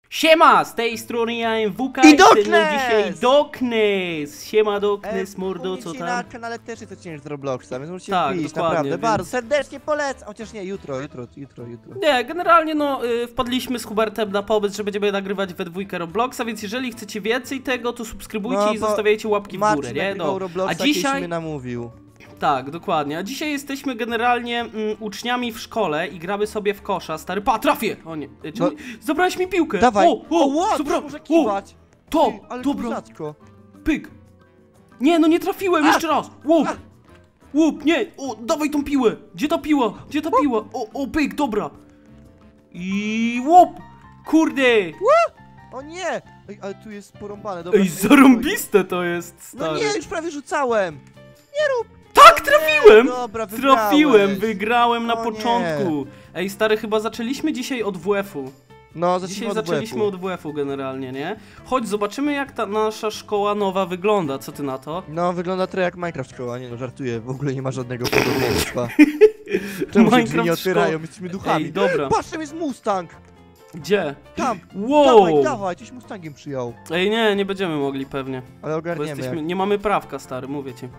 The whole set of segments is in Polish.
Siema, z tej strony ja MWK I ze mną Doknes! dzisiaj Doknes. Siema Doknes, mordo, co Dzisiaj tam? na kanale też jest odcinek z Robloxa, więc możecie Tak, wbić, dokładnie, naprawdę, więc- bardzo serdecznie polecam. Chociaż nie, jutro. Nie, generalnie no, wpadliśmy z Hubertem na pomysł, że będziemy nagrywać we dwójkę Robloxa, więc jeżeli chcecie więcej tego, to subskrybujcie No, i bo zostawiajcie łapki w górę, Marcin nie? nagrywał No. Robloxa, A kiedyś dzisiaj... mnie namówił. Tak, dokładnie. A dzisiaj jesteśmy generalnie uczniami w szkole i gramy sobie w kosza. Stary, pa, trafię! O nie, No. zabrałeś mi piłkę! Dawaj. Zabra... może kiwać. To, Ty, ale dobra, kozacko. pyk! Nie, no nie trafiłem, jeszcze raz! Łup! Łup, nie! O, dawaj tą piłę! Gdzie ta piła? Gdzie ta piła? O, pyk, dobra! I łup! Kurde! O nie! Ej, ale tu jest porąbane, dobra. Ej, zarąbiste to jest, No stary! nie, już prawie rzucałem. Tak, trafiłem! Dobra, wygrałeś. Trafiłem, wygrałem na O nie. początku! Ej, stary, chyba zaczęliśmy dzisiaj od WF-u. No, Dzisiaj zaczęliśmy od WF-u generalnie, nie? Chodź, zobaczymy jak ta nasza szkoła nowa wygląda, co ty na to? No, wygląda trochę jak Minecraft szkoła, nie no, żartuję, w ogóle nie ma żadnego podobieństwa. Czemu się drzwi nie otwierają, jesteśmy duchami. Ej, dobra. Patrz, tam jest Mustang! Gdzie? Tam! Wow! Dawaj, coś Mustangiem przyjął. Ej, nie będziemy mogli pewnie. Ale Bo ogarniemy. jesteśmy, nie mamy prawka, stary, mówię ci.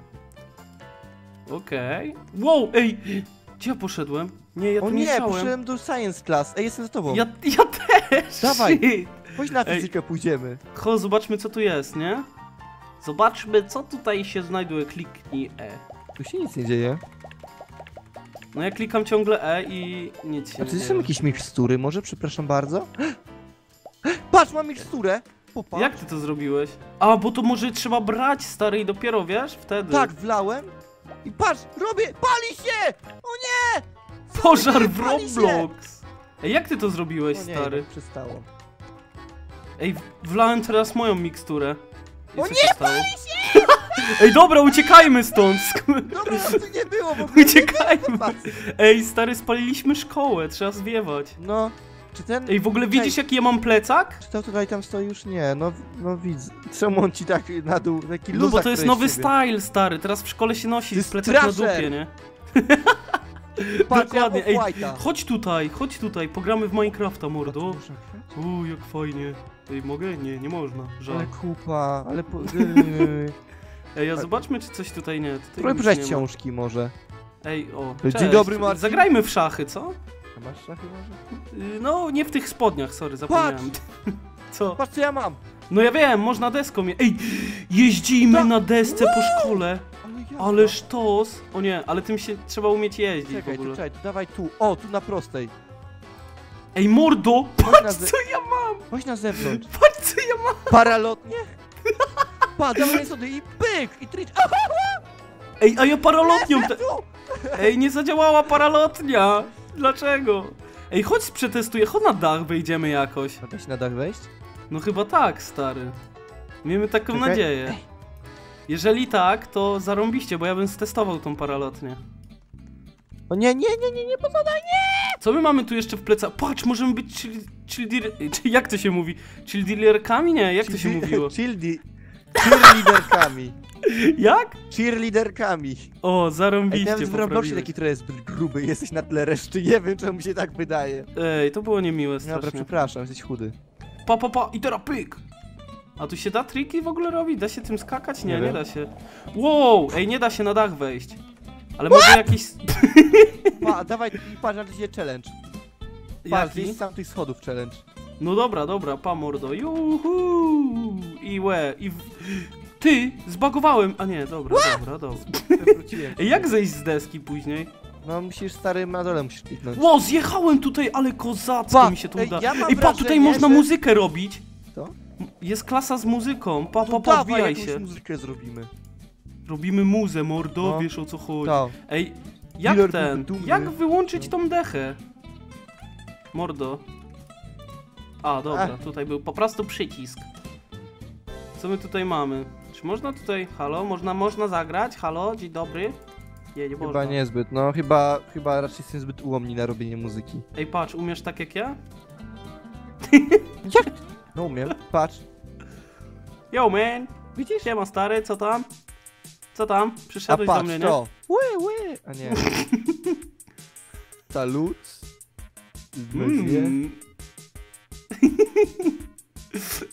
Okej. Wow, ej! Gdzie ja poszedłem? Nie, ja O tu nie nie, chciałem. poszedłem do Science Class. Ej, jestem za tobą. Ja też! Dawaj. Shit. Chodź na Ej. fizykę, pójdziemy. Chodź, zobaczmy co tu jest, nie? Zobaczmy co tutaj się znajduje. Kliknij E. Tu się nic nie dzieje. No ja klikam ciągle E i nic się A nie czy dzieje. są jakieś mikstury może? Przepraszam bardzo. Patrz, mam miksturę. Popatrz. Jak ty to zrobiłeś? A, bo to może trzeba brać, stary, i dopiero, wiesz? Wtedy. Tak, wlałem. I patrz, robię, pali się! O nie! Pożar w Pali się! Roblox! Ej, jak ty to zrobiłeś, O nie, stary? no, przestało. Ej, wlałem teraz moją miksturę. I O co nie, się stało? Ej, dobra, uciekajmy stąd! Dobra, tu nie było w ogóle. Uciekajmy! Patrz. Ej, stary, spaliliśmy szkołę, trzeba zwiewać. No, czy ten... Ej, w ogóle widzisz jaki ja mam plecak? Czy to tutaj tam stoi już? Nie, no widzę. Czemu on ci tak na dół, taki No luzak bo to jest nowy z ciebie? style, stary, teraz w szkole się nosi Ty z plecak na straszer! dupie, nie? Patrz, Dokładnie, ej, White'a. chodź tutaj, pogramy w Minecrafta, mordo. Muszę chwilę? Jak fajnie. Ej, mogę? Nie można, żal. Ale kupa, ale po... Ej, a zobaczmy, czy coś tutaj nie. Tutaj Spróbuj nic przejść nie ma. książki może. Ej, o, Dzień cześć. dobry, Marcin. Zagrajmy w szachy, co? A masz szachy może? No, nie w tych spodniach, sorry, zapomniałem. Co? Patrz co ja mam! No ja wiem, można deską Ej, jeździmy No. na desce po szkole. Ale ja... Ale sztos. O nie, ale tym się trzeba umieć jeździć Czekaj, w ogóle. to dawaj tu. O, tu na prostej. Ej, mordo, Chodź na, patrz co ja mam, Chodź na zewnątrz. patrz co ja mam. Paralotnie? Pa, dawaj sobie i pyk! I tricz. Ej, a ja paralotnią te... Tu! Ej, nie zadziałała paralotnia. Dlaczego? Ej, chodź przetestuję, chodź na dach wejdziemy jakoś. Da się na dach wejść? No chyba tak, stary. Miejmy taką Czekaj. nadzieję. Jeżeli tak, to zarąbiście, bo ja bym stestował tą paralotnię. O nie, poza Co my mamy tu jeszcze w plecach? Patrz, możemy być jak to się mówi? Cheerleaderkami? Nie, jak to się mówiło? Cheerleaderkami. Jak? Cheerleaderkami. O, Ej, zarąbiście nawet w Robloxie poprawiłeś. taki trochę zbyt gruby, jesteś na tle reszty. Nie wiem, czemu mi się tak wydaje. Ej, to było niemiłe Dobra, strasznie. przepraszam, jesteś chudy. Pa, i teraz pyk! A tu się da triki w ogóle robić? Da się tym skakać? Nie, Nie nie wiem. da się. Wow, ej, nie da się na dach wejść. Ale może jakiś... Pa, dawaj, i patrz na się challenge. Patrz, Jaki? jest sam tych schodów challenge. No dobra, pa mordo. Juhu! I Ty, zbagowałem! A nie, dobra. Wróciłem. Ej, jak zejść z deski później? No musisz, stary, na dole musisz kliknąć. Ło, zjechałem tutaj, ale kozacko Pa, mi się tu ej, uda. ja mam Ej, pa, tutaj wrażenie, można że- muzykę robić. Co? Jest klasa z muzyką. Pa, To pa, dawaj, wbijaj jakąś się. muzykę zrobimy. Robimy muzę, mordo, No. wiesz o co chodzi. To. Ej, jak Dealer ten? byłby dumny. Jak wyłączyć tą dechę? Mordo. A, dobra, tutaj był po prostu przycisk. Co my tutaj mamy? Czy można tutaj... Halo? Można zagrać? Halo? Dzień dobry? Nie Chyba można. niezbyt, no chyba raczej jestem zbyt ułomni na robienie muzyki. Ej, patrz, umiesz tak jak ja? No umiem, patrz. Yo, man! Widzisz? Siema, stary, co tam? Co tam? A Przyszedłeś do patrz mnie, nie? to. Ły. A nie. Salut. Mm.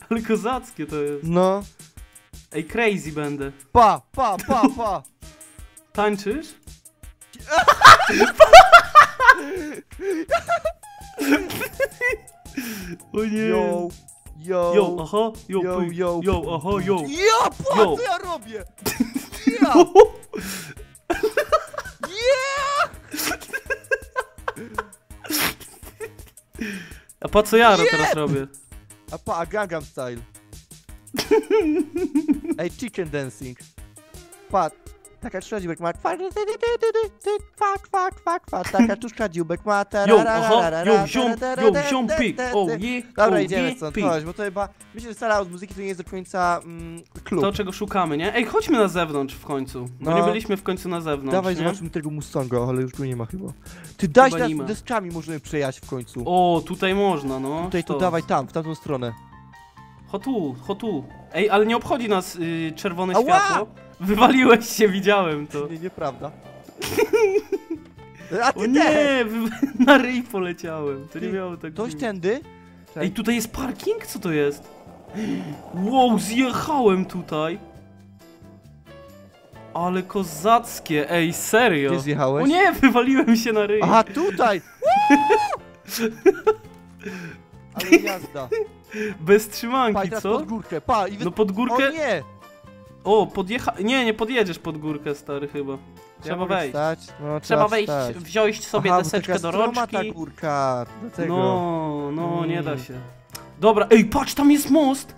Ale kozackie to jest. No. Ej, crazy będę. Pa! Tańczysz? O nie. Yo, Yo, aha, yo, yo, pyk. yo. Yo, aha, yo. Ja, pa, Yo. co ja robię? Ja! Yeah! A po co ja teraz robię? A pa, Gangnam Style. Ej, chicken dancing. Pa, taka cztuszka dziubek ma. Taka cztuszka dziubek ma. Yo, aha, yo, ziom, pyk. O, je, Dobra, o, idziemy je, stąd, pyk. chodź, bo to chyba... Myślę, że sala od muzyki to nie jest do końca klub. To, czego szukamy, nie? Ej, chodźmy na zewnątrz w końcu. Bo No. nie byliśmy w końcu na zewnątrz, Dawaj, nie? zobaczmy tego Mustanga, ale już go nie ma chyba. Ty daj Chyba nie ma. nas deskami, możemy przejechać w końcu. O, tutaj można, no. Tutaj, tu To. dawaj tam, w tamtą stronę. Hotu. Ej, ale nie obchodzi nas czerwone Ała! światło. Wywaliłeś się, widziałem to. Nie, nieprawda. A O ty też! nie, na ryj poleciałem. To nie Ty, miało tak Ktoś być. tędy? Ej, tutaj jest parking? Co to jest? Wow, zjechałem tutaj. Ale kozackie, ej, serio. Gdzie zjechałeś? O nie, wywaliłem się na ryj. Aha, tutaj! Ale jazda. Bez Pa, i trzymanki, teraz co? pod górkę, pa! I No pod górkę... O nie! O, nie podjedziesz pod górkę, stary, chyba. Ja Trzeba mogę wejść. Wstać? No, Trzeba wejść, wstać. wziąć sobie Aha, bo deseczkę taka do stroma ta rączki. górka, do tego. No, nie da się. Dobra, ej, patrz, tam jest most!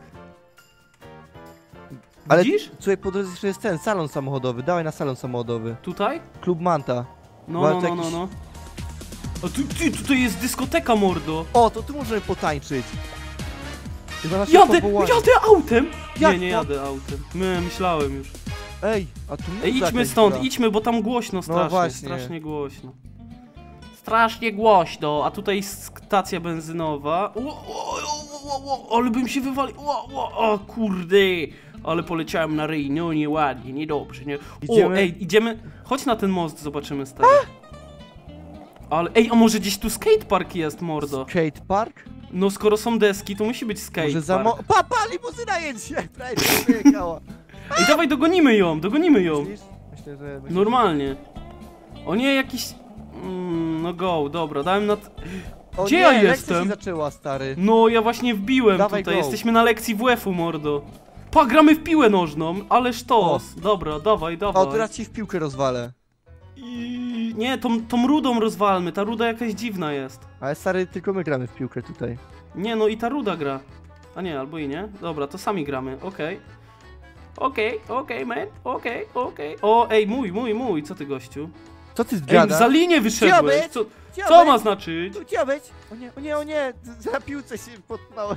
Ale Widzisz? słuchaj, po drodze jeszcze jest ten salon samochodowy, dawaj na salon samochodowy. Tutaj? Klub Manta. No, Ale no, to no, no, jakiś- no. A tutaj jest dyskoteka, mordo! O, to tu możemy potańczyć. Chyba nasze powołanie. Jadę autem! Jak Nie to? jadę autem. Myślałem już. Ej, a tu Ej, muza idźmy jakaś stąd, gra. idźmy, bo tam głośno strasznie, właśnie. strasznie głośno. Strasznie głośno, a tutaj stacja benzynowa. Ale bym się wywalił. O kurde, ale poleciałem na ryj, no nieładnie, niedobrze, nie. Idziemy? O, ej, idziemy, chodź na ten most, zobaczymy, stary. Ale, ej, a może gdzieś tu skatepark jest, mordo? Skate park? No skoro są deski, to musi być Może za skatepark. Pa, limuzyna jedzie! Prawie przyjechała. Ej, dawaj, dogonimy ją. Myślisz? Myślę. Normalnie. O nie, jakiś... no go, dobra, dałem na... O Gdzie nie, ja lekcja jestem? się zaczęła, stary. No, ja właśnie wbiłem Dawaj, tutaj, go. jesteśmy na lekcji WF-u, mordo. Pa, gramy w piłę nożną, ale sztos. Dobra, dawaj. O, teraz ci w piłkę rozwalę. Nie, tą rudą rozwalmy, ta ruda jakaś dziwna jest. Ale stary, tylko my gramy w piłkę tutaj. Nie, no i ta ruda gra. A nie, albo i nie. Dobra, to sami gramy, okej. Okej, man, okej. O, ej, mój, co ty, gościu? Co ty Ej, zgadasz? za linię wyszedłeś, być? co ma znaczyć? Tu chciał być? O nie, za piłce się potknąłem.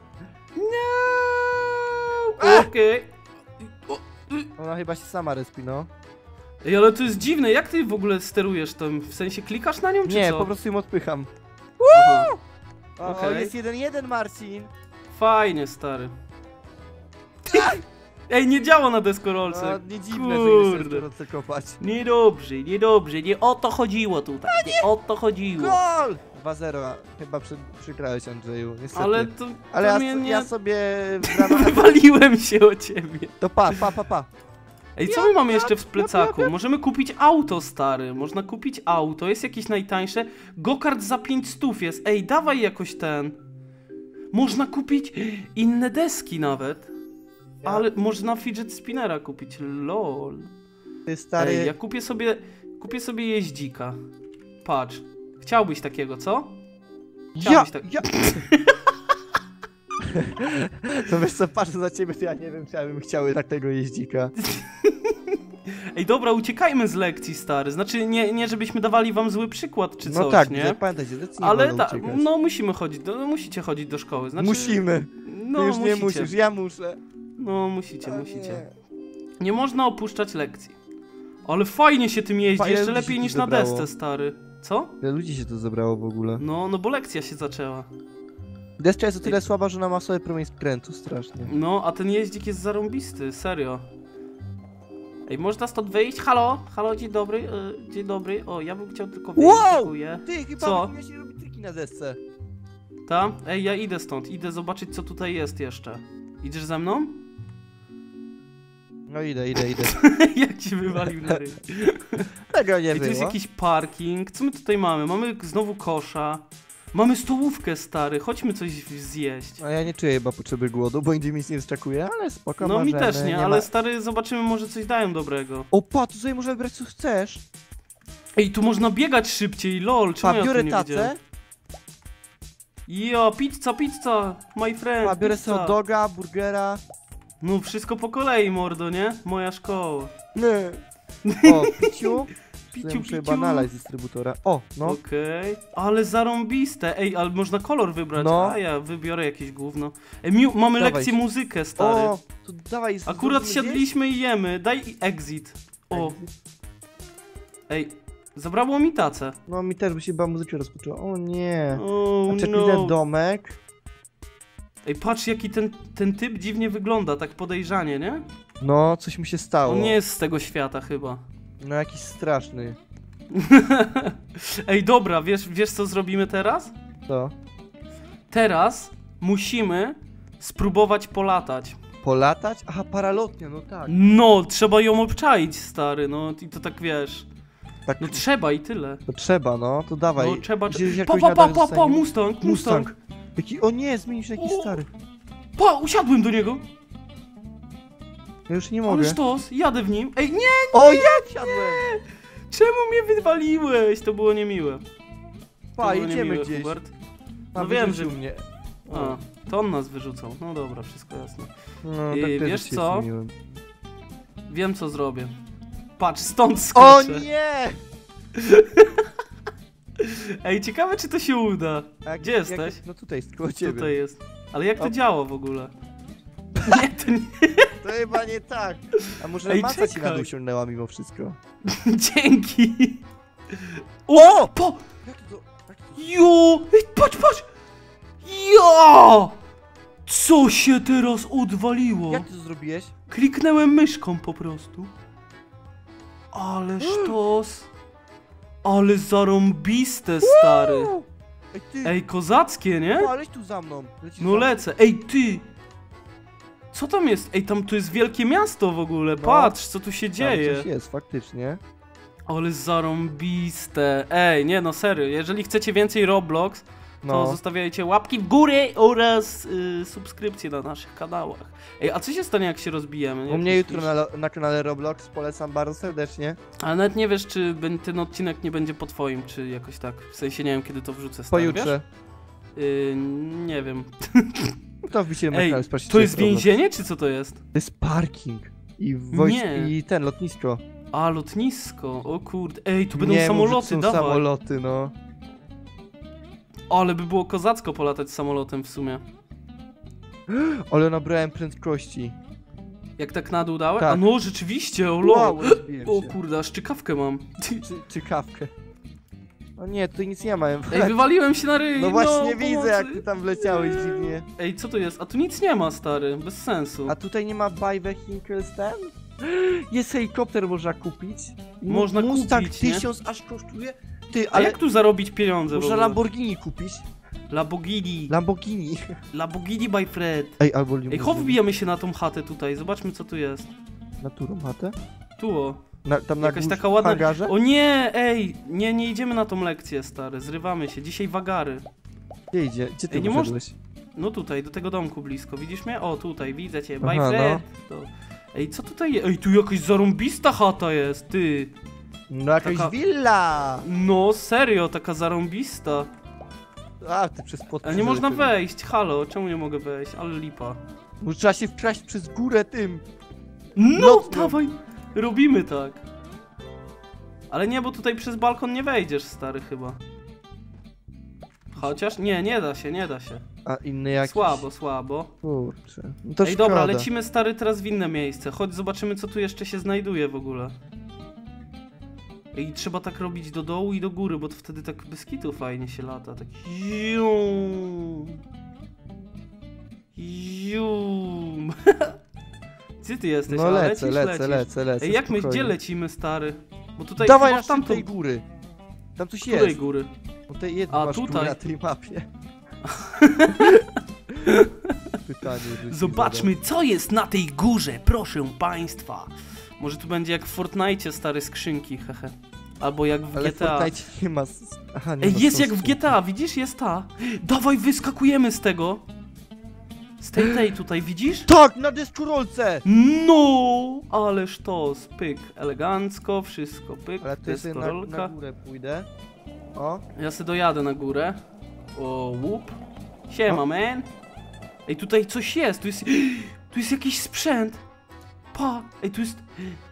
No, okej. Ona chyba się sama respi, no. Ej, ale to jest dziwne, jak ty w ogóle sterujesz tym? W sensie klikasz na nią, czy Nie, co? po prostu ją odpycham. Aha. O, Okej. jest 1-1, Marcin. Fajnie, stary. Ej, nie działa na deskorolce. No, nie dziwne, że nie Kurde. chcesz w kopać. Niedobrze, nie o to chodziło tutaj, nie o to chodziło. Gol! 2-0, chyba przegrałeś, Andrzeju, niestety. Ale to Ale mnie nie... ja sobie w ramach... Wywaliłem się o ciebie. To pa. Ej, co my mamy jeszcze w plecaku? Możemy kupić auto, stary. Można kupić auto, jest jakieś najtańsze. Go-kart za 500 jest. Ej, dawaj jakoś ten. Można kupić inne deski nawet. Ja- Ale można fidget spinnera kupić. Lol. Ty stary... Ej, ja kupię sobie jeździka. Patrz. Chciałbyś takiego, co? Chciałbyś tak... To wiesz co, patrzę za ciebie, to ja nie wiem, czy ja bym chciał tak tego jeździka. Ej, dobra, uciekajmy z lekcji, stary. Znaczy, nie żebyśmy dawali wam zły przykład czy coś, No tak, nie? pamiętajcie, zdecydowanie Ale wolno tak, uciekać. no musimy chodzić, musicie chodzić do szkoły. Znaczy, Musimy. No, Ty już nie musicie. musisz, ja muszę. No, musicie. Nie. Nie można opuszczać lekcji. Ale fajnie się tym jeździ, Ile jeszcze ludzi lepiej się niż tu na zebrało? desce, stary. Co? Ile ludzi się tu zebrało w ogóle? No bo lekcja się zaczęła. Deska jest o tyle słaba, że ona ma sobie promień skrętu strasznie. No, a ten jeździk jest zarąbisty, serio. Ej, można stąd wyjść? Halo, dzień dobry. O, ja bym chciał tylko wyjść, Wow! dziękuję. Ty, chyba Co? powinieneś robić triki na desce. Ta? Ej, ja idę stąd, idę zobaczyć, co tutaj jest jeszcze. Idziesz ze mną? No idę. Jak ci wywalił na ryj. Tego nie I tu jest było. jakiś parking. Co my tutaj mamy? Mamy znowu kosza. Mamy stołówkę, stary. Chodźmy coś zjeść. A ja nie czuję chyba potrzeby głodu, bo indziej mi nic nie wskakuje, ale spoko, No mi możemy, też nie, ale stary, zobaczymy, może coś dają dobrego. O, pa, tu sobie możemy brać co chcesz. Ej, tu można biegać szybciej, lol. Czemu Pa, ja biorę tu nie tacę. widziałem? Jo, pizza, my friend. Pa, biorę pizza. sobie doga, burgera. No wszystko po kolei, mordo, nie? Moja szkoła. Nie. O, piciu. Piciu, Muszę chyba nalać z dystrybutora. O, no. Okej. Ale zarąbiste. Ej, ale można kolor wybrać. No. A ja wybiorę jakieś gówno. Ej, mamy Dawaj. lekcję muzykę, stary. O, to dawaj. Akurat zrobimy siadliśmy i jemy. Daj exit. O, ej, zabrało mi tacę. No, mi też by się chyba muzyka rozpoczęła. O nie. Oh A czekaj, no. domek. Ej, patrz jaki ten typ dziwnie wygląda, tak podejrzanie, nie? No, coś mi się stało. On nie jest z tego świata chyba. No, jakiś straszny. Ej, dobra, wiesz co zrobimy teraz? Co? Teraz musimy spróbować polatać. Polatać? Aha, paralotnia, no tak. No, trzeba ją obczaić, stary, no i to tak wiesz. Tak, No trzeba i tyle. to trzeba, no, to dawaj. No trzeba. Gdzieś Pa, jakoś pa, na pa, dach pa, pa, zostanie. Mustang. Jaki, o nie, zmienił się jakiś O. stary. Pa, usiadłem do niego. Ja już nie Ale mogę. sztos, jadę w nim. Ej, nie, O, ja wsiadłem! czemu mnie wywaliłeś? To było niemiłe. Pa, To było jedziemy niemiłe, gdzieś. Hubert. A, No wiem, wyrzucił że- mnie. A, to on nas wyrzucał. No dobra, wszystko jasne. No, I tak też wiesz się co? zmieniłem. Wiem co zrobię. Patrz, stąd O skoczę. nie! Ej, ciekawe czy to się uda. A Gdzie jesteś? No tutaj, koło ciebie. Tutaj jest. Ale jak to O. działa w ogóle? Nie, to nie. To chyba nie tak. A może Ej, masa ci na czekaj. dół ciągnęła mimo wszystko. Dzięki. O! Po! Jak to? Jo! Ej, patrz! Jo! Co się teraz odwaliło? Jak ty to zrobiłeś? Kliknąłem myszką po prostu. Ale sztos. Ale zarąbiste, stary. Ej, ty! Ej, kozackie, nie? O, aleś tu za mną. Lecisz No za mną. lecę. Ej, ty! Co tam jest? Ej, tam tu jest wielkie miasto w ogóle. No. Patrz, co tu się Tam dzieje. coś jest, faktycznie. Ale zarąbiste. Ej, nie no, serio. Jeżeli chcecie więcej Roblox, to No. zostawiajcie łapki w górę oraz subskrypcje na naszych kanałach. Ej, a co się stanie, jak się rozbijemy? U Jak mnie myślisz? jutro na kanale Roblox polecam bardzo serdecznie. Ale nawet nie wiesz, czy ten odcinek nie będzie po twoim, czy jakoś tak. W sensie nie wiem, kiedy to wrzucę. Stary, Pojutrze. wiesz? Nie wiem. No to wbijcie na Ej, kanał, sprawdźcie, to czy jest Roblox. więzienie, czy co to jest? To jest parking. I Nie. i ten, lotnisko. A, lotnisko. O kurde. Ej, tu będą Nie, samoloty, mów, że są dawaj. samoloty, no. Ale by było kozacko polatać samolotem w sumie. Ale nabrałem prędkości. Jak tak na dół dałem? Tak. A no, rzeczywiście, o lol. Wow, rozbiłem O się. kurde, aż czykawkę mam. Czy kawkę. O nie, tutaj nic nie ma. Ej, wywaliłem się na ryj. No właśnie widzę, pomocy. jak ty tam wleciałeś dziwnie. Ej, co tu jest? A tu nic nie ma, stary. Bez sensu. A tutaj nie ma buy vehicles ten? Jest helikopter, można kupić. Można Mustang kupić, nie? 1000 aż kosztuje. Ty, A ale jak tu zarobić pieniądze w można ogóle? Lamborghini kupić. Lamborghini. Lamborghini. Lamborghini by Fred. Ej, albo Ej, chodź wbijamy się na tą chatę tutaj. Zobaczmy, co tu jest. Na którą chatę? Tu o. Tam na Jakaś górze, taka ładna... w hangarze? O nie, ej. Nie idziemy na tą lekcję, stary. Zrywamy się. Dzisiaj wagary. Gdzie idzie? Gdzie ty Ej, nie poszedłeś? No tutaj, do tego domku blisko. Widzisz mnie? O, tutaj, widzę cię. By Aha, Fred. To... Ej, co tutaj jest? Ej, tu jakaś zarąbista chata jest, ty. No jakaś Taka- willa! No, serio, taka zarąbista. A, ty przez płot A nie można przeszedłeś. wejść, halo, czemu nie mogę wejść? Ale lipa. Może trzeba się wkraść przez górę tym. No, Lotnią. dawaj, robimy tak. Ale nie, bo tutaj przez balkon nie wejdziesz, stary, chyba. Chociaż? Nie da się, nie da się. A inny jakiś? Słabo. Kurczę. No to Ej, dobra, szkoda. lecimy, stary, teraz w inne miejsce. Chodź, zobaczymy, co tu jeszcze się znajduje w ogóle. Ej, trzeba tak robić do dołu i do góry, bo to wtedy tak bez kitu fajnie się lata. Tak jum. Jum. Gdzie ty jesteś? No A, lecę. lecisz? Ej, jak my, spokojnie. gdzie lecimy, stary? Bo tutaj Dawaj chyba aż w do tamtą... tej góry. Tam coś Której jest. góry? No tej jednej A, masz tutaj. góry na tej mapie. Pytanie, że ci Zobaczmy, co jest na tej górze, proszę państwa. Może tu będzie jak w Fortnite stare skrzynki, hehe. Albo jak w Ale GTA. Fortnite nie ma... Aha, nie Ej, ma jest jak w sosu. GTA, widzisz? Jest ta. Dawaj, wyskakujemy z tego. Z tej tutaj, widzisz? Tak, na deskorolce! No, ależ to, pyk, elegancko, wszystko, pyk, Ale to jest na deskorolka. górę pójdę. O. Ja se dojadę na górę. O, łup. Siema, O. man. Ej, tutaj coś jest, tu jest jakiś sprzęt. Pa, ej, tu jest...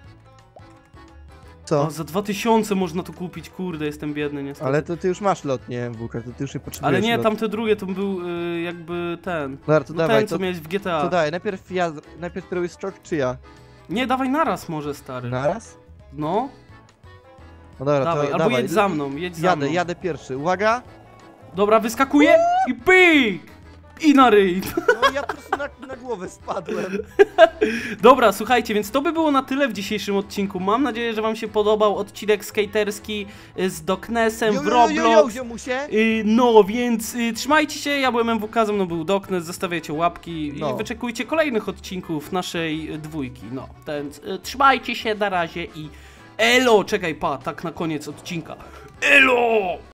Co? O, za 2000 można to kupić, kurde, jestem biedny niestety. Ale to ty już masz lot, nie MWK, to ty już nie potrzebujesz Ale nie, lot. tamte drugie to był jakby ten. Dobra, to No dawaj, ten, co to, miałeś w GTA. to daj, najpierw ty robisz skok, czy ja? Nie, dawaj naraz może, stary. Naraz? No, No dobra, dawaj, to albo dawaj. jedź za mną, jedź za mną. Jadę pierwszy, uwaga! Dobra, wyskakuję i pyk! I na ryj. No ja po prostu na głowę spadłem. Dobra, słuchajcie, więc to by było na tyle w dzisiejszym odcinku. Mam nadzieję, że wam się podobał odcinek skaterski z Doknesem w Roblox. ziomusie. No, więc trzymajcie się, ja byłem MWK, ze mną był Doknes, zostawiajcie łapki No. i wyczekujcie kolejnych odcinków naszej dwójki. No, więc trzymajcie się, na razie i elo! Czekaj, tak na koniec odcinka. Elo!